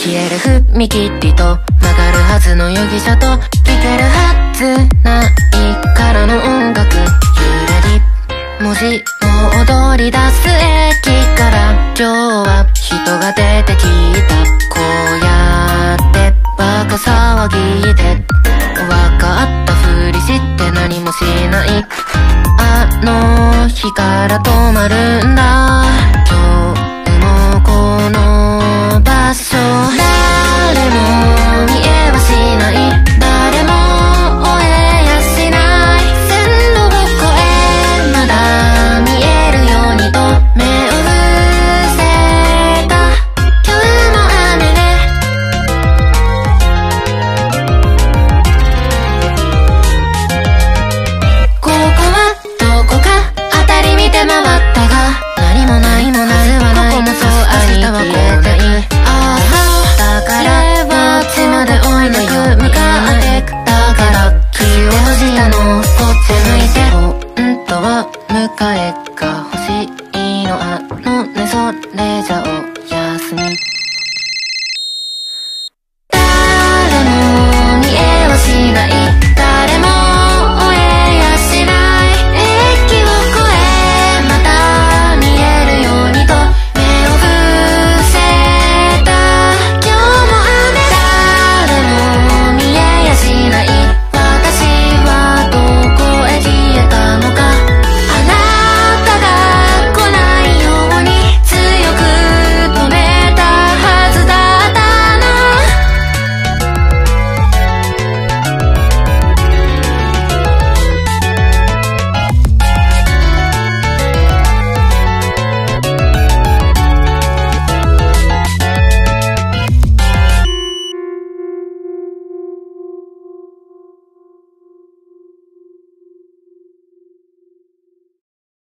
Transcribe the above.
消える踏切と曲がるはずの容疑者と聴けるはずないからの音楽揺れり文字も踊り出す駅から今日は人が出てきたこうやってバカ騒ぎで分かったふりして何もしないあの日から止まるんだ今日もこの場所誰も見えはしない誰も追えやしない線路を越えまだ見えるようにと目を伏せた今日も雨ねここはどこか辺り見て回ったが何もないもなるはないなそう明日は消えていいああだからこっちまで追い抜く向かってくだから気を閉じたのこっち向いて本当は迎えが欲しいのあのねそれじゃおやすみ